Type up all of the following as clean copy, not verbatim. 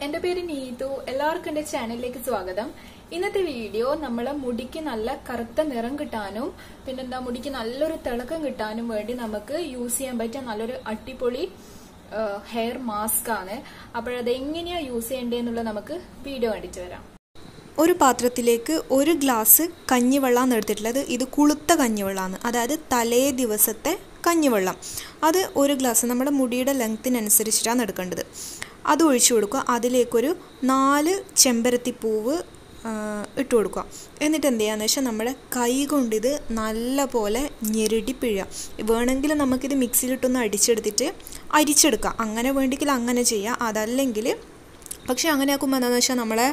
എന്റെ പേര് നീതു. എല്ലാവർക്കും എന്റെ ചാനലിലേക്ക് സ്വാഗതം. ഇന്നത്തെ വീഡിയോ നമ്മളെ മുടിക്ക് നല്ല കറുത്ത നിറം കിട്ടാനും പിന്നെന്താ മുടിക്ക് നല്ലൊരു തിളക്കം കിട്ടാനും വേണ്ടി നമുക്ക് യൂസ് ചെയ്യാൻ പറ്റിയ നല്ലൊരു അടിപൊളി ഹെയർ മാസ്ക് ആണ്. അപ്പോഴത് എങ്ങനെയാ യൂസ് ചെയ്യേണ്ടതെന്നുള്ളത് നമുക്ക് വീഡിയോ കണ്ടിട്ട് വരാം. ഒരു പാത്രത്തിലേക്ക് ഒരു ഗ്ലാസ് കഞ്ഞിവെള്ളമാണ് എടുത്തിട്ടുള്ളത്. ഇത് കുളുത്ത കഞ്ഞിവെള്ളമാണ്, അതായത് തലേ ദിവസത്തെ കഞ്ഞിവെള്ളം. അത് ഒരു ഗ്ലാസ് നമ്മുടെ മുടിയുടെ ലെങ്ത്തിനനുസരിച്ചിട്ടാണ് എടുക്കേണ്ടത്. അത് ഒഴിച്ചു കൊടുക്കുക. അതിലേക്കൊരു 4 ചെമ്പരത്തിപ്പൂവ് ഇട്ട് കൊടുക്കുക. എന്നിട്ട് എന്ത് ചെയ്യുകയെന്ന് വെച്ചാൽ നമ്മുടെ കൈ കൊണ്ടിത് നല്ല പോലെ ഞെരടി പിഴുക. വേണമെങ്കിൽ നമുക്കിത് മിക്സിയിലിട്ടൊന്ന് അരിച്ചെടുക്കാം. അങ്ങനെ വേണ്ടെങ്കിൽ അങ്ങനെ ചെയ്യാം. അതല്ലെങ്കിൽ പക്ഷേ അങ്ങനെ ആക്കുമ്പോൾ എന്താണെന്ന് വെച്ചാൽ നമ്മളെ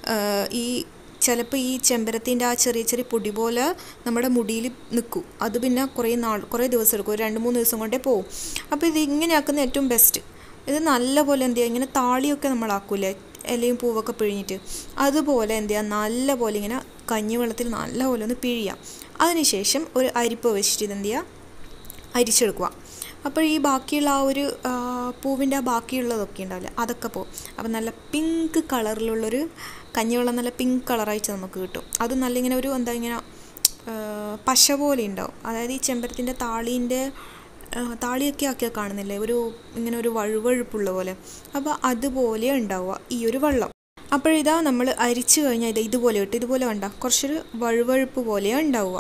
ചിലപ്പോൾ ഈ ചെമ്പരത്തിൻ്റെ ആ ചെറിയ ചെറിയ പൊടി പോലെ നമ്മുടെ മുടിയിൽ നിൽക്കും. അത് പിന്നെ കുറേ ദിവസം എടുക്കും. 2-3 ദിവസം കൊണ്ടേ പോവും. അപ്പോൾ ഇത് ഇങ്ങനെ ആക്കുന്ന ഏറ്റവും ബെസ്റ്റ്. ഇത് നല്ല പോലെ എന്ത് ചെയ്യുക, ഇങ്ങനെ താളിയൊക്കെ നമ്മളാക്കൂലേ, ഇലയും പൂവൊക്കെ പിഴിഞ്ഞിട്ട്, അതുപോലെ എന്ത് ചെയ്യുക, നല്ല പോലെ ഇങ്ങനെ കഞ്ഞിവെള്ളത്തിൽ നല്ല പോലെ ഒന്ന് പിഴിയുക. അതിനുശേഷം ഒരു അരിപ്പ വെച്ചിട്ട് ഇതെന്ത് ചെയ്യുക, അരിച്ചെടുക്കുക. അപ്പോൾ ഈ ബാക്കിയുള്ള ആ ഒരു പൂവിൻ്റെ ആ ബാക്കിയുള്ളതൊക്കെ ഉണ്ടാവില്ല, അതൊക്കെ പോകും. അപ്പോൾ നല്ല പിങ്ക് കളറിലുള്ളൊരു കഞ്ഞിവെള്ളം നല്ല പിങ്ക് കളറായിട്ട് നമുക്ക് കിട്ടും. അത് നല്ല ഇങ്ങനെ ഒരു ഇങ്ങനെ പശ പോലെ ഉണ്ടാവും. അതായത് ഈ ചെമ്പരത്തിൻ്റെ താളിയൊക്കെ ആക്കിയാൽ കാണുന്നില്ലേ, ഇങ്ങനെ ഒരു വഴുവഴുപ്പുള്ള പോലെ. അപ്പോൾ അതുപോലെ ഉണ്ടാവുക ഈ ഒരു വെള്ളം. അപ്പോഴിതാ നമ്മൾ അരിച്ചു കഴിഞ്ഞാൽ ഇതുപോലെ കണ്ട കുറച്ചൊരു വഴുവഴുപ്പ് പോലെയാണ് ഉണ്ടാവുക.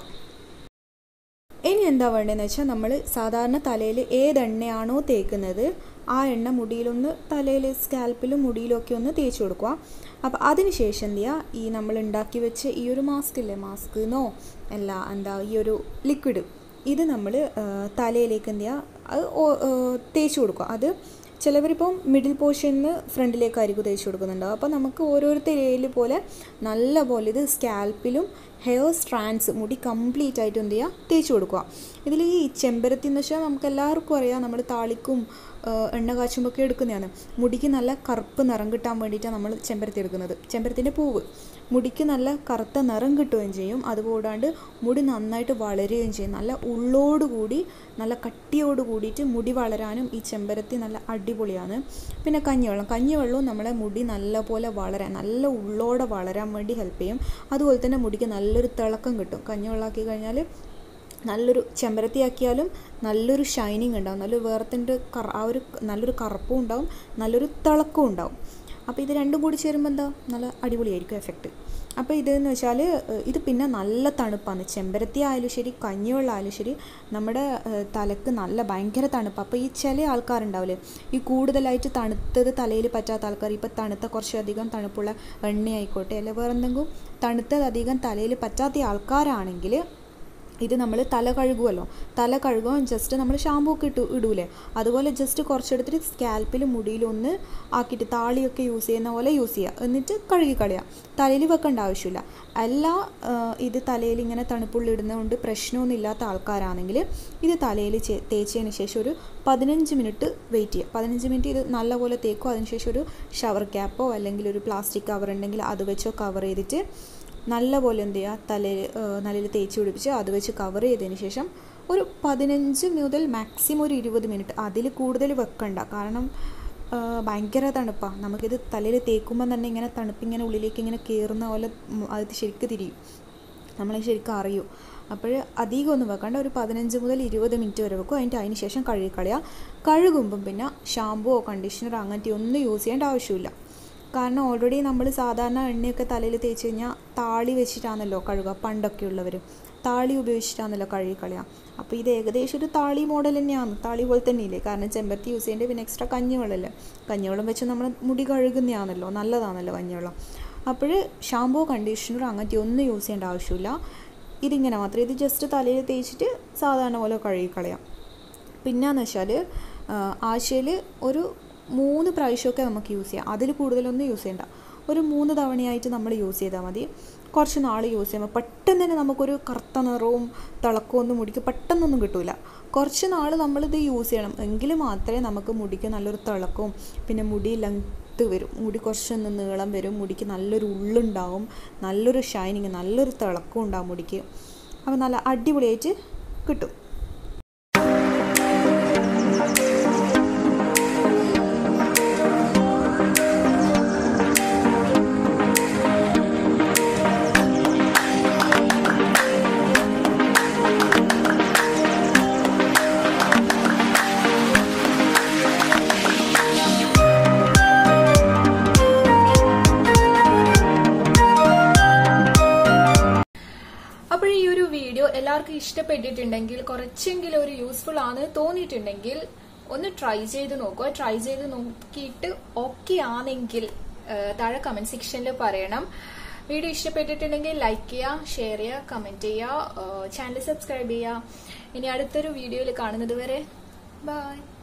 ഇനി എന്താ വേണ്ടതെന്ന് വെച്ചാൽ നമ്മൾ സാധാരണ തലയിൽ ഏതെണ്ണയാണോ തേക്കുന്നത് ആ എണ്ണ മുടിയിലൊന്ന് തലയിൽ സ്കാൽപ്പിലും മുടിയിലൊക്കെ ഒന്ന് തേച്ച് കൊടുക്കുക. അപ്പോൾ അതിന് ശേഷം എന്ത് ചെയ്യുക, ഈ നമ്മൾ ഉണ്ടാക്കി വെച്ച് ഈ ഒരു മാസ്കെന്നോ ഈ ഒരു ലിക്വിഡ് ഇത് നമ്മൾ തലയിലേക്ക് എന്ത് ചെയ്യുക, അത് തേച്ച് കൊടുക്കുക. അത് ചിലവരിപ്പം മിഡിൽ പോർഷനിൽ ഫ്രണ്ടിലേക്കായിരിക്കും തേച്ച് കൊടുക്കുന്നുണ്ടാവും. അപ്പോൾ നമുക്ക് ഓരോരുത്തരേൽ പോലെ നല്ല പോലെ ഇത് സ്കാൽപ്പിലും ഹെയർ സ്ട്രാൻഡ്സ് മുടി കംപ്ലീറ്റ് ആയിട്ട് എന്ത് ചെയ്യുക, തേച്ച് കൊടുക്കുക. ഇതിൽ ഈ ചെമ്പരത്തി എന്ന് വെച്ചാൽ നമുക്ക് എല്ലാവർക്കും അറിയാം, നമ്മൾ താളിക്കും എണ്ണ കാച്ചുമ്പൊക്കെ എടുക്കുന്നതാണ്. മുടിക്ക് നല്ല കറുപ്പ് നിറം കിട്ടാൻ വേണ്ടിയിട്ടാണ് നമ്മൾ ചെമ്പരത്തി എടുക്കുന്നത്. ചെമ്പരത്തിൻ്റെ പൂവ് മുടിക്ക് നല്ല കറുത്ത നിറം കിട്ടുകയും ചെയ്യും. അതുകൂടാണ്ട് മുടി നന്നായിട്ട് വളരുകയും ചെയ്യും. നല്ല ഉള്ളോടുകൂടി നല്ല കട്ടിയോട് കൂടിയിട്ട് മുടി വളരാനും ഈ ചെമ്പരത്തി നല്ല അടിപൊളിയാണ്. പിന്നെ കഞ്ഞിവെള്ളവും നമ്മളെ മുടി നല്ല പോലെ നല്ല ഉള്ളോടെ വളരാൻ വേണ്ടി ഹെൽപ്പ് ചെയ്യും. അതുപോലെ തന്നെ മുടിക്ക് നല്ലൊരു തിളക്കം കിട്ടും. കഞ്ഞിവെള്ളമാക്കി കഴിഞ്ഞാൽ നല്ലൊരു ചെമ്പരത്തി ആക്കിയാലും നല്ലൊരു ഷൈനിങ് ഉണ്ടാവും. നല്ലൊരു കറുപ്പും ഉണ്ടാവും, നല്ലൊരു തിളക്കവും ഉണ്ടാവും. അപ്പോൾ ഇത് രണ്ടും കൂടി ചേരുമ്പോൾ എന്താ നല്ല അടിപൊളിയായിരിക്കും എഫക്റ്റ്. അപ്പോൾ ഇതെന്ന് വെച്ചാൽ ഇത് പിന്നെ നല്ല തണുപ്പാണ്. ചെമ്പരത്തി ആയാലും ശരി, കഞ്ഞിവെള്ളം ആയാലും ശരി, നമ്മുടെ തലക്ക് ഭയങ്കര തണുപ്പ്. അപ്പോൾ ഈ ചില ആൾക്കാരുണ്ടാവില്ലേ, ഈ കൂടുതലായിട്ട് തണുത്തത് തലയിൽ പറ്റാത്ത ആൾക്കാർ, ഇപ്പോൾ കുറച്ചധികം തണുപ്പുള്ള എണ്ണയായിക്കോട്ടെ അല്ലെ വേറെ എന്തെങ്കിലും തണുത്തത് അധികം തലയിൽ പറ്റാത്ത ആൾക്കാരാണെങ്കിൽ ഇത് നമ്മൾ തല കഴുകുവാൻ ജസ്റ്റ് നമ്മൾ ഷാമ്പൂ ഒക്കെ ഇടൂലേ, അതുപോലെ ജസ്റ്റ് കുറച്ചെടുത്തിട്ട് സ്കാൽപ്പിൽ മുടിയിലൊന്ന് ആക്കിയിട്ട് താളിയൊക്കെ യൂസ് ചെയ്യുന്ന പോലെ യൂസ് ചെയ്യുക. എന്നിട്ട് കഴുകിക്കളയുക. തലയിൽ വെക്കേണ്ട ആവശ്യമില്ല. ഇത് തലയിൽ ഇങ്ങനെ തണുപ്പുള്ളിടുന്നതുകൊണ്ട് പ്രശ്നമൊന്നും ഇല്ലാത്ത ആൾക്കാരാണെങ്കിൽ ഇത് തലയിൽ തേച്ചതിന് ശേഷം ഒരു 15 മിനിറ്റ് വെയിറ്റ് ചെയ്യുക. 15 മിനിറ്റ് ഇത് നല്ലപോലെ തേക്കും. അതിനുശേഷം ഒരു ഷവർ ക്യാപ്പോ അല്ലെങ്കിൽ ഒരു പ്ലാസ്റ്റിക് കവർ ഉണ്ടെങ്കിൽ അത് വെച്ചോ കവർ ചെയ്തിട്ട് നല്ല പോലെ എന്ത് ചെയ്യുക, തലയിൽ തേച്ച് പിടിപ്പിച്ച് അത് വെച്ച് കവർ ചെയ്തതിന് ശേഷം ഒരു 15 മുതൽ മാക്സിമം ഒരു 20 മിനിറ്റ്, അതിൽ കൂടുതൽ വെക്കണ്ട. കാരണം ഭയങ്കര തണുപ്പാണ്. നമുക്കിത് തലയിൽ തേക്കുമ്പോൾ തന്നെ ഇങ്ങനെ തണുപ്പിങ്ങനെ ഉള്ളിലേക്ക് ഇങ്ങനെ കയറുന്ന പോലെ അത് ശരിക്കും തിരിയും, നമ്മളെ ശരിക്കും അറിയും. അപ്പോൾ അധികം ഒന്നും വെക്കണ്ട, ഒരു 15 മുതൽ 20 മിനിറ്റ് വരെ വെക്കും. അതിന് ശേഷം കഴുകുമ്പം പിന്നെ ഷാമ്പുവോ കണ്ടീഷണറോ അങ്ങനത്തെ ഒന്നും യൂസ് ചെയ്യേണ്ട ആവശ്യമില്ല. കാരണം ഓൾറെഡി നമ്മൾ സാധാരണ എണ്ണയൊക്കെ തലയിൽ തേച്ച് കഴിഞ്ഞാൽ താളി വെച്ചിട്ടാണല്ലോ കഴുകുക. പണ്ടൊക്കെ ഉള്ളവർ താളി ഉപയോഗിച്ചിട്ടാണല്ലോ കഴുകിക്കളയുക. അപ്പോൾ ഇത് ഏകദേശം ഒരു താളി മോഡൽ തന്നെയാണ്, താളി പോലെ തന്നെയില്ലേ. കാരണം ചെമ്പരത്തി യൂസ് ചെയ്യേണ്ടത്, പിന്നെ എക്സ്ട്രാ കഞ്ഞിവെള്ളം വെച്ച് നമ്മൾ മുടി കഴുകുന്നതാണല്ലോ, നല്ലതാണല്ലോ കഞ്ഞിവെള്ളം. അപ്പോൾ ഷാമ്പൂ കണ്ടീഷണർ അങ്ങനത്തെ ഒന്നും യൂസ് ചെയ്യേണ്ട ആവശ്യമില്ല. ഇതിങ്ങനെ മാത്രം, ഇത് ജസ്റ്റ് തലയിൽ തേച്ചിട്ട് സാധാരണ പോലെ കഴുകിക്കളയാം. പിന്നെയെന്ന് വെച്ചാൽ ആഴ്ചയിൽ ഒരു 3 പ്രാവശ്യമൊക്കെ നമുക്ക് യൂസ് ചെയ്യാം. അതിൽ കൂടുതലൊന്നും യൂസ് ചെയ്യണ്ട. ഒരു 3 തവണയായിട്ട് നമ്മൾ യൂസ് ചെയ്താൽ മതി. കുറച്ച് നാൾ യൂസ് ചെയ്യുമ്പോൾ പെട്ടെന്ന് തന്നെ നമുക്കൊരു കറുത്ത നിറവും തിളക്കമൊന്നും മുടിക്ക് പെട്ടെന്നൊന്നും കിട്ടില്ല. കുറച്ച് നാൾ നമ്മളിത് യൂസ് ചെയ്യണം. എങ്കിൽ മാത്രമേ നമുക്ക് മുടിക്ക് നല്ലൊരു തിളക്കവും പിന്നെ മുടി ലെങ്ത്ത് വരും, മുടി കുറച്ചൊന്ന് നീളം വരും, മുടിക്ക് നല്ലൊരു ഉള്ളുണ്ടാവും, നല്ലൊരു ഷൈനിങ്, നല്ലൊരു തിളക്കവും ഉണ്ടാവും മുടിക്ക്. അപ്പോൾ നല്ല അടിപൊളിയായിട്ട് കിട്ടും. വീഡിയോ എല്ലാവർക്കും ഇഷ്ടപ്പെട്ടിട്ടുണ്ടെങ്കിൽ, കുറച്ചെങ്കിലും ഒരു യൂസ്ഫുൾ ആണ് തോന്നിയിട്ടുണ്ടെങ്കിൽ ഒന്ന് ട്രൈ ചെയ്ത് നോക്കുക. ട്രൈ ചെയ്ത് നോക്കിയിട്ട് ഓക്കെ ആണെങ്കിൽ താഴെ കമന്റ് സെക്ഷനിൽ പറയണം. വീഡിയോ ഇഷ്ടപ്പെട്ടിട്ടുണ്ടെങ്കിൽ ലൈക്ക് ചെയ്യുക, ഷെയർ ചെയ്യുക, കമന്റ് ചെയ്യുക, ചാനൽ സബ്സ്ക്രൈബ് ചെയ്യുക. ഇനി അടുത്തൊരു വീഡിയോയിൽ കാണുന്നത് വരെ ബൈ.